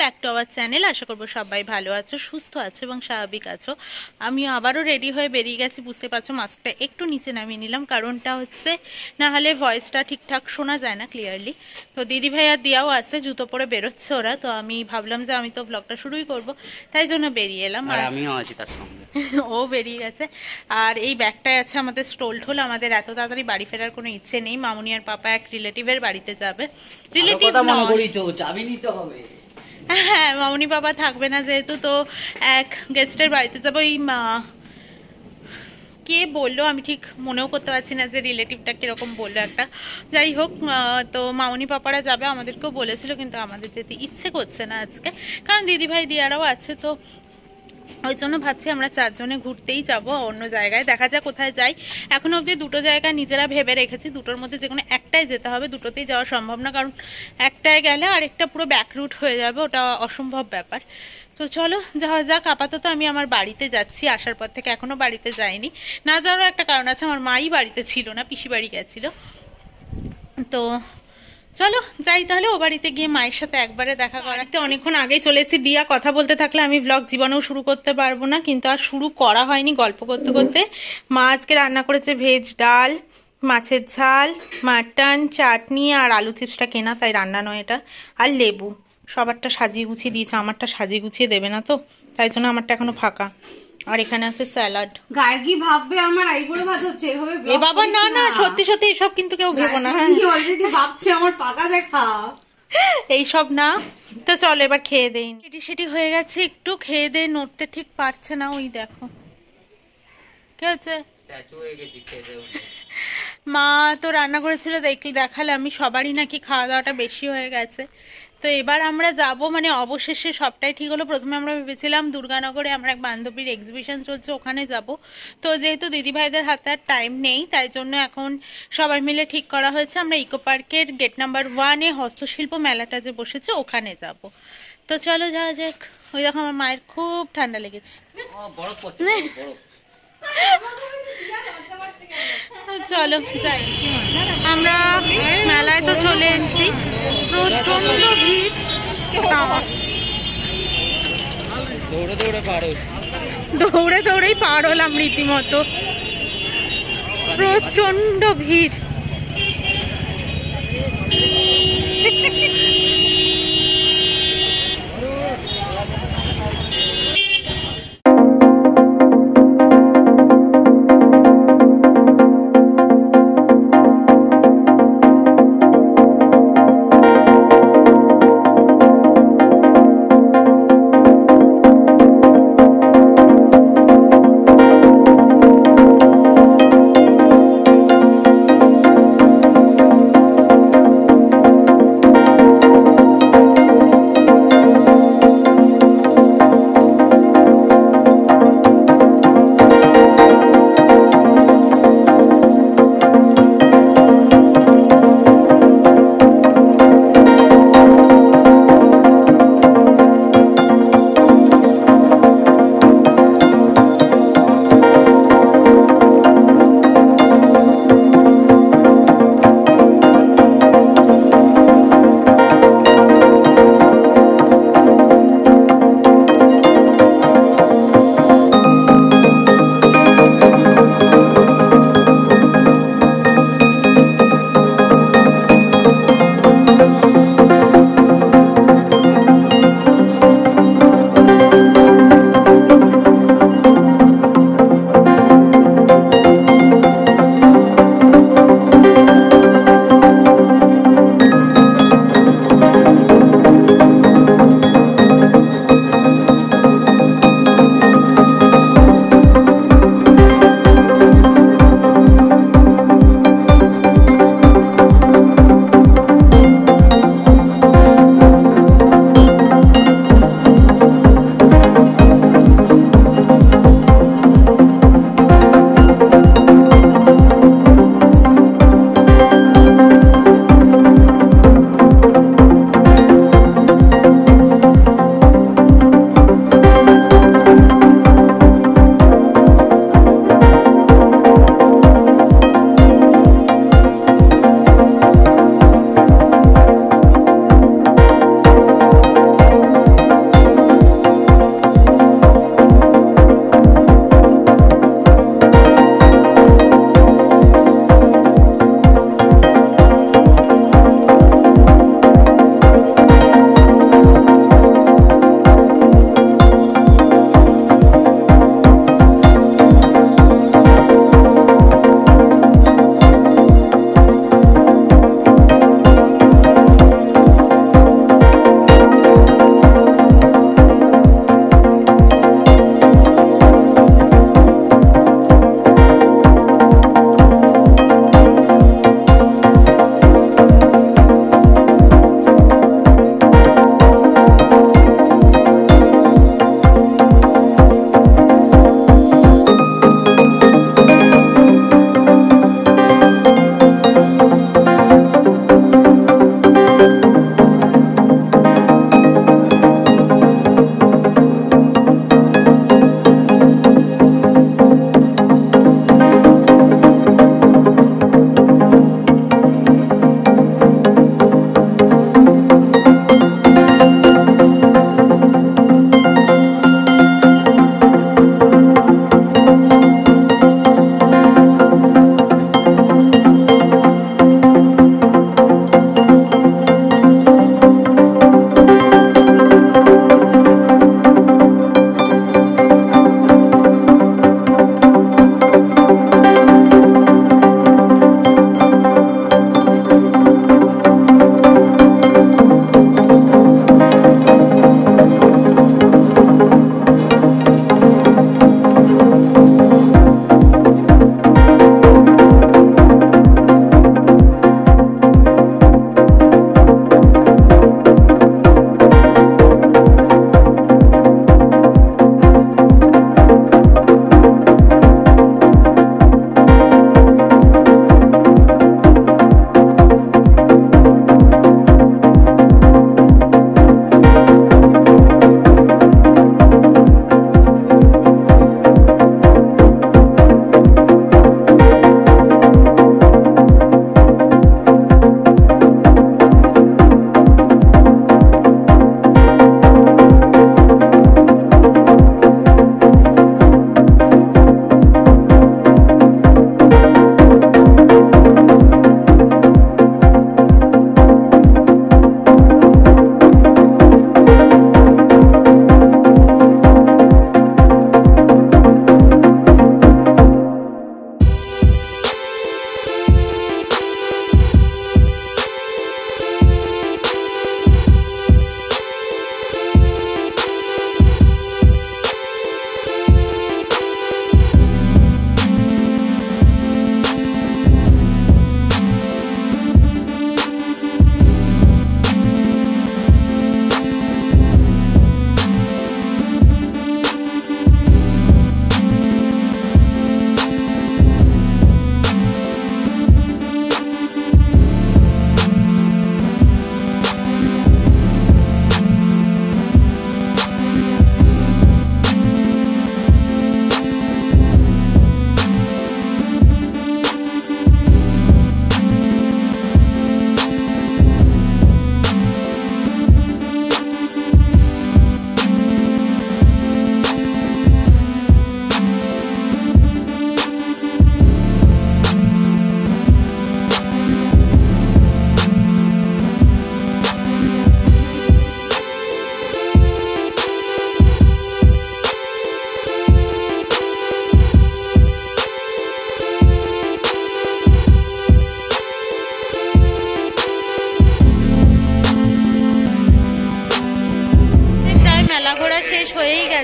Back to our channel. আশা করবো সবাই ভালো আছো, সুস্থ আছো এবং স্বাভাবিক আছো। আমি আবারও রেডি হয়ে বেরিয়ে গেছি। বুঝতে পারছো মাস্কটা একটু নিচে নামিয়ে নিলাম, কারণটা হচ্ছে না হলে ভয়েসটা ঠিকঠাক শোনা যায় না ক্লিয়ারলি। তো দিদি ভাই আর দিয়াও আসছে, জুতো পরে বেরোচ্ছে ওরা। তো আমি ভাবলাম যে আমি তো ব্লগটা শুরুই করব, তাই জন্য বেরিয়ে এলাম। আর আমিও আছি তার সঙ্গে। ও বেরিয়ে গেছে। আর এই ব্যাগটায় আছে আমাদের স্টোল ঠোল। আমাদের এত তাড়াতাড়ি বাড়ি ফেরার কোনো ইচ্ছে নেই। মামুনি আর পাপা এক রিলেটিভের বাড়িতে যাবে। রিলেটিভ চাবি নিতে হবে। হ্যাঁ, মামুনি বাবা থাকবে না যেহেতু, তো এক গেস্টের বাড়িতে যাবো। এই কে বললো আমি ঠিক মনেও করতে পারছি না যে রিলেটিভটা কিরকম বললো একটা। যাই হোক, তো মামুনি পাপারা যাবে, আমাদেরকেও বলেছিল, কিন্তু আমাদের যেতে ইচ্ছে করছে না আজকে, কারণ দিদিভাই দিয়ারাও আছে। তো ওই জন্য ভাবছি আমরা চারজনে ঘুরতেই যাব অন্য জায়গায়। দেখা যাক কোথায় যাই। এখনো অবধি দুটো জায়গা নিজেরা ভেবে রেখেছি, দুটোর মধ্যে যে কোনো একটাই যেতে হবে। দুটোতেই যাওয়া সম্ভব না, কারণ একটায় গেলে আরেকটা পুরো ব্যাক রুট হয়ে যাবে, ওটা অসম্ভব ব্যাপার। তো চলো যাওয়া যাক। আপাতত আমি আমার বাড়িতে যাচ্ছি, আসার পর থেকে এখনো বাড়িতে যাইনি। না যাওয়ারও একটা কারণ আছে, আমার মাই বাড়িতে ছিল না, পিসি বাড়ি গেছিল। তো চলো যাই তাহলে, ও বাড়িতে গিয়ে মায়ের সাথে একবারে দেখা করাতে। অনেকক্ষণ আগেই চলে এসেছি। দিয়া কথা বলতে থাকলে আমি ব্লগ জীবনেও শুরু করতে পারবো না, কিন্তু আর শুরু করা হয়নি গল্প করতে করতে। মা আজকে রান্না করেছে ভেজ ডাল, মাছের ঝাল, মাটন, চাটনি আর আলু চিপসটা কেনা, তাই রান্না নয় এটা, আর লেবু। সবারটা সাজিয়ে গুছিয়ে দিয়েছে, আমারটা সাজিয়ে গুছিয়ে দেবে না তো, তাই জন্য আমারটা এখনো ফাঁকা। আর এখানে আছে স্যালাড। গার্গি ভাববে আমার আইবুড়ো ভাত হচ্ছে এভাবে। এ বাবা না না, সত্যি সত্যি এসব কিন্তু কেউ ভেবো না। হ্যাঁ, অলরেডি ভাবছে আমার পাকা দেখা এইসব না। তো চলো এবার খেয়ে দেই। সেটি হয়ে গেছে, একটু খেয়ে দিয়ে নড়তে ঠিক পারছে না। ওই দেখো কি হচ্ছে, মা তো রান্না করেছিল দেখালে আমি, সবারই নাকি খাওয়া দাওয়াটা বেশি হয়ে গেছে। তো এবার আমরা যাব, মানে অবশেষে সবটাই ঠিক হলো। প্রথমে আমরা ভেবেছিলাম দুর্গানগরে আমার এক বান্ধবীর এক্সিবিশন চলছে, ওখানে যাব। তো যেহেতু দিদিভাইদের হাতে আর টাইম নেই, তাই জন্য এখন সবাই মিলে ঠিক করা হয়েছে আমরা ইকো পার্কের গেট নাম্বার 1-এ হস্তশিল্প মেলাটা যে বসেছে ওখানে যাব। তো চলো যাওয়া যাক। ওই দেখো আমার মায়ের খুব ঠান্ডা লেগেছে। চলো যাই। আমরা মেলায় তো চলে এসেছি, প্রচন্ড ভিড়। দৌড়ে দৌড়েই পার হলাম রীতিমতো, প্রচন্ড ভিড়।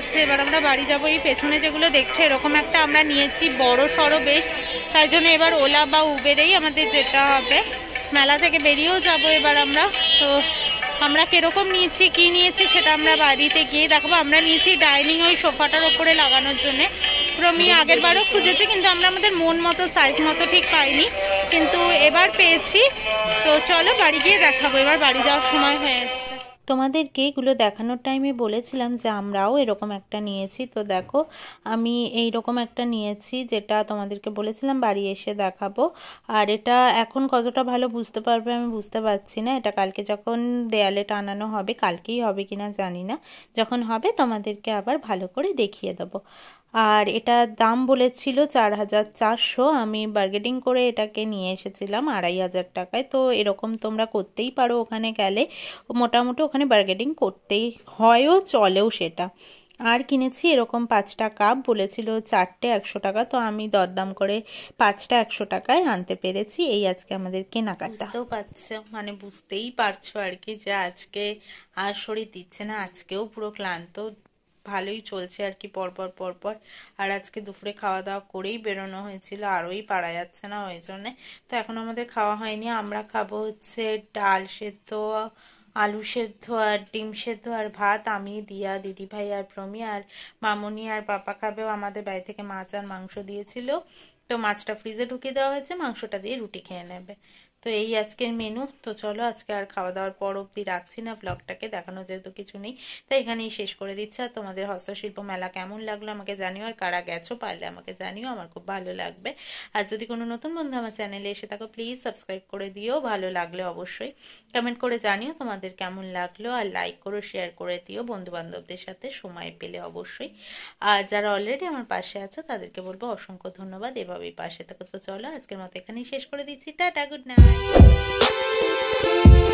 আছে, এবার আমরা বাড়ি যাবো। এই পেছনে যেগুলো দেখছো এরকম একটা আমরা নিয়েছি বড় সড়ো বেশ, তাই জন্য এবার ওলা বা উবেরেই আমাদের যেতে হবে। মেলা থেকে বেরিয়েও যাব এবার আমরা। তো আমরা কিরকম নিয়েছি কি নিয়েছি সেটা আমরা বাড়িতে গিয়ে দেখাবো। আমরা নিয়েছি ডাইনিং ওই সোফাটার ওপরে লাগানোর জন্য। প্রমি আগের বারও খুঁজেছি কিন্তু আমরা আমাদের মন মতো সাইজ মতো ঠিক পাইনি, কিন্তু এবার পেয়েছি। তো চলো বাড়ি গিয়ে দেখাবো, এবার বাড়ি যাওয়ার সময় হয়ে এসছে। তোমাদেরকে এগুলো দেখানোর টাইমে বলেছিলাম যে আমরাও এরকম একটা নিয়েছি। তো দেখো আমি এই রকম একটা নিয়েছি, যেটা তোমাদেরকে বলেছিলাম বাড়ি এসে দেখাবো। আর এটা এখন কতটা ভালো বুঝতে পারবে আমি বুঝতে পারছি না। এটা কালকে যখন দেয়ালে টানানো হবে, কালকেই হবে কিনা জানি না, যখন হবে তোমাদেরকে আবার ভালো করে দেখিয়ে দেবো। আর এটা দাম বলেছিল 4,400, আমি বার্গেনিং করে এটাকে নিয়ে এসেছিলাম 2,500 টাকায়। তো এরকম তোমরা করতেই পারো, ওখানে গেলে মোটামুটি ওখানে বার্গেনিং করতেই হয়ও, চলেও সেটা। আর কিনেছি এরকম 5টা কাপ, বলেছিল 4টে 100 টাকা, তো আমি দরদাম করে 5টা 100 টাকায় আনতে পেরেছি। এই আজকে আমাদের কেনাকাটা। বুঝতেও পারছো, মানে বুঝতেই পারছো আর কি, যে আজকে আর শরীর দিচ্ছে না, আজকেও পুরো ক্লান্ত, ভালোই চলছে আর কি পরপর পরপর। আর আজকে দুপুরে খাওয়া দাওয়া করেই বেরোনো হয়েছিল, আরোই পারা যাচ্ছে না ওই জন্যে। তো এখন আমাদের খাওয়া হয়নি, আমরা খাবো হচ্ছে ডাল সেদ্ধ, আলু সেদ্ধ আর ডিম সেদ্ধ আর ভাত। আমি, দিয়া, দিদিভাই আর প্রমি আর মামুনি আর পাপা খাবেও। আমাদের বাড়ি থেকে মাছ আর মাংস দিয়েছিল, তো মাছটা ফ্রিজে ঢুকিয়ে দেওয়া হয়েছে, মাংসটা দিয়ে রুটি খেয়ে নেবে। তো এই আজকের মেনু। তো চলো আজকে আর খাওয়া দাওয়ার পর অব্দি রাখছি না, ব্লগটাকে দেখানো যেহেতু কিছু নেই তাই এখানেই শেষ করে দিচ্ছি। আর তোমাদের হস্তশিল্প মেলা কেমন লাগলো আমাকে জানিও, আর কারা গেছো পারলে আমাকে জানিও, আমার খুব ভালো লাগবে। আর যদি কোনো নতুন বন্ধু আমার চ্যানেলে এসে থাকো প্লিজ সাবস্ক্রাইব করে দিও, ভালো লাগলে অবশ্যই কমেন্ট করে জানিও তোমাদের কেমন লাগলো। আর লাইক করো, শেয়ার করে দিও বন্ধু বান্ধবদের সাথে সময় পেলে অবশ্যই। আর যারা অলরেডি আমার পাশে আছো তাদেরকে বলবো অসংখ্য ধন্যবাদ, এভাবেই পাশে থাকো। তো চলো আজকের মতো এখানেই শেষ করে দিচ্ছি, টাটা, গুড নাইট।